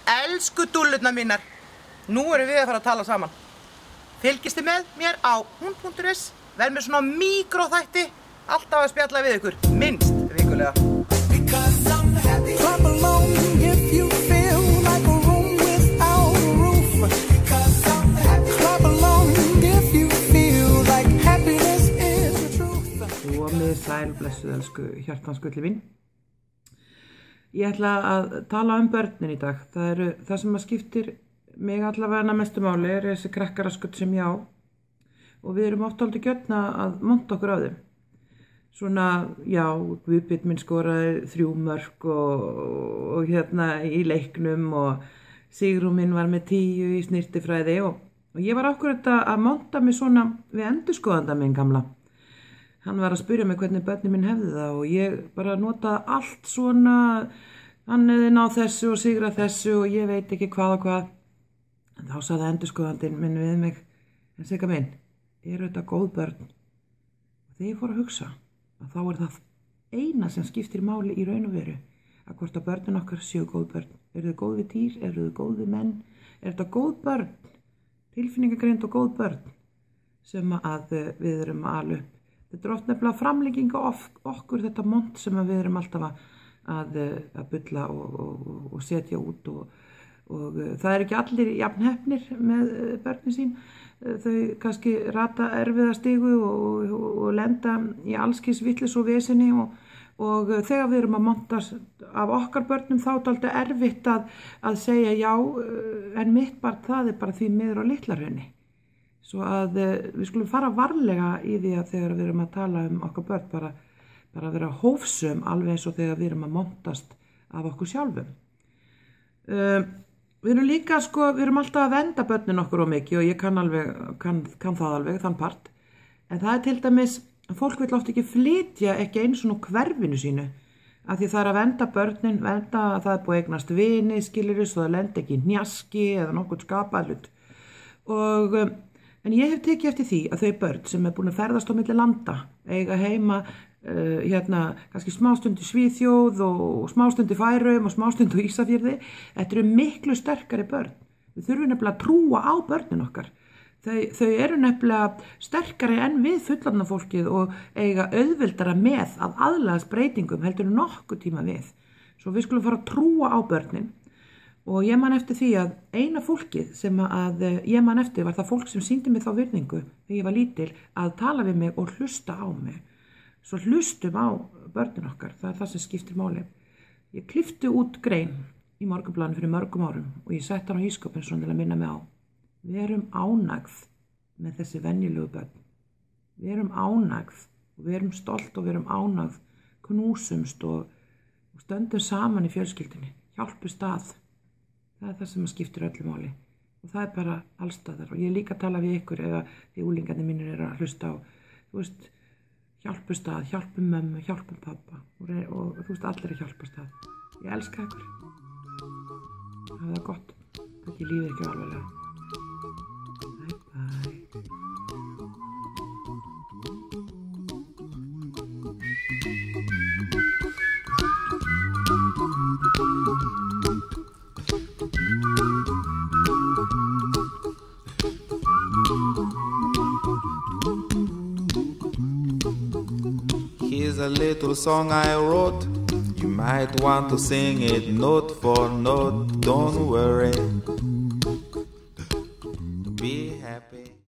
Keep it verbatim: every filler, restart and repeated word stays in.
Elsku dúllurnar mínar, nú erum við að fara að tala saman. Fylgist þið með mér á hún punktur is, verð með svona míkróþætti, alltaf að spjalla við ykkur, minnst vikulega. Clap along if you feel like a room without a roof. Clap along if you feel like happiness is the truth. Komið sæl, blessuð, elsku hjartans gulli mín. Ég ætla að tala um börnin í dag. Það eru það sem að skiptir mig allavega mestu máli er þessi krakkaraskut sem ég á. Og við erum oft aldrei gjörna að monta okkur á þeim. Svona, já, Guðbjörn minn skoraði þrjú mörk og, og hérna í leiknum og Sigrún minn var með tíu í snirtifræði og, og ég var akkurat að monta mig svona við endurskoðanda minn gamla. Hann var að spyrja mig hvernig börnin minn hefði það og ég bara notaði allt svona, hann hefði náð þessu og sigrað þessu og ég veit ekki hvað og hvað. En þá sagði endurskoðandinn minn við mig, en Sigga minn, eru þetta góð börn? Og þegar ég fór að hugsa, að þá er það eina sem skiptir máli í raun og veru, að hvort að börnin okkar séu góð börn. Eru þau góð við dýr, eru þau góð við menn, er þetta góð börn, tilfinningagreind og góð börn sem að við erum að ala upp. Þetta er oft nefnilega framlenginga okkur þetta mont sem við erum alltaf að, að, að bulla og, og, og setja út og, og það er ekki allir jafn heppnir með börnin sín. Þau kannski rata erfiða stigu og, og, og lenda í allskis vitlis og vesinni og, og þegar við erum að monta af okkar börnum þá er þetta erfitt að, að segja já en mitt barn það er bara því miður á Litla-Hrauni. Svo að við skulum fara varlega í því að þegar við erum að tala um okkar börn, bara, bara vera hófsum alveg eins og þegar við erum að montast af okkur sjálfum. Uh, við erum líka, sko, við erum alltaf að venda börnin okkur á mikið og ég kann, alveg, kann, kann það alveg, þann part. En það er til dæmis, fólk vill oft ekki flytja ekki einu svona hverfinu sínu, af því það er að venda börnin, venda að það er búið eignast vini, skilur svo það lenda ekki í hnjaski eða nokkuð skapað hlut. Og En ég hef tekið eftir því að þau börn sem er búin að ferðast á milli landa, eiga heima uh, hérna, kannski smástund í Svíþjóð og smástund í Færeyjum og smástund í Ísafirði, þetta eru miklu sterkari börn. Við þurfum nefnilega að trúa á börnin okkar. Þau, þau eru nefnilega sterkari enn við fullorðna fólkið og eiga auðveldara með að aðlagast breytingum heldur nokkuð tíma við. Svo við skulum fara að trúa á börnin. Og ég man eftir því að eina fólkið sem að ég man eftir var það fólk sem sýndi mig þá virðingu þegar ég var lítil að tala við mig og hlusta á mig. Svo hlustum á börnin okkar, það er það sem skiptir máli. Ég klippti út grein í Morgunblaðinu fyrir mörgum árum og ég sett hann á ísskápinn svona til að minna mig á. Við erum ánægð með þessi venjulegu börn. Við erum ánægð og við erum stolt og við erum ánægð, knúsumst og, og stöndum saman í fjölskyldunni, hjálpumst að. Það er það sem skiptir öllu máli og það er bara allstaðar og ég líka að tala við ykkur eða því úlingarnir mínir eru að hlusta á, þú veist, hjálpust að, hjálpum mömmu, hjálpum pappa og, og þú veist, allir að hjálpast að. Ég elska ykkur. Það er gott, það er lífið ekki alvarlega. Bye bye. Here's a little song I wrote. You might want to sing it note for note. Don't worry. Be happy.